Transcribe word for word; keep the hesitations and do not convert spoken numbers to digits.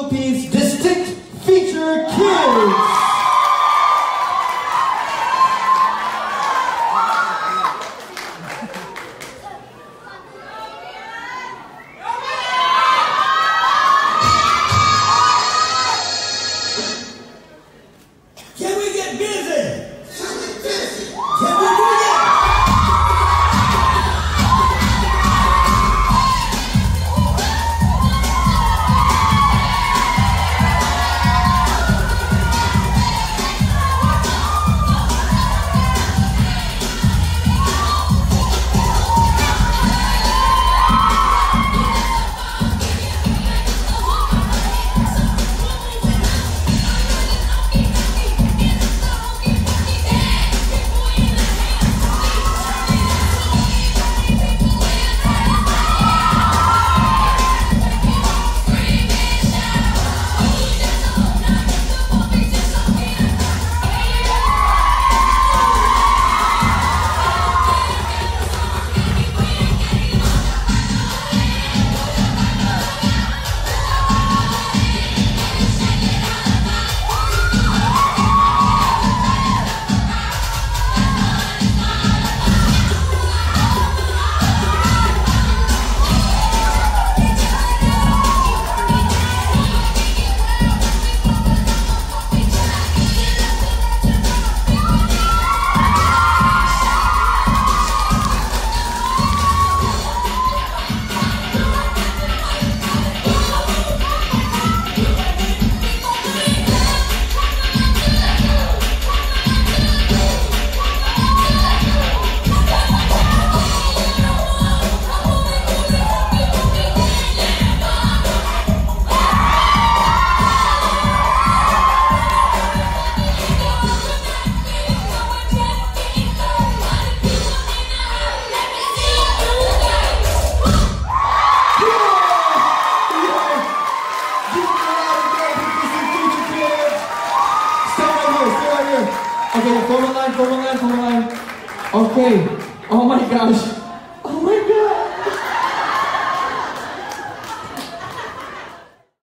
Philippines Distinct Feature Kids. Can we get busy? Can we do that? Okay, form a line, form a line, form a line. Okay. Oh my gosh.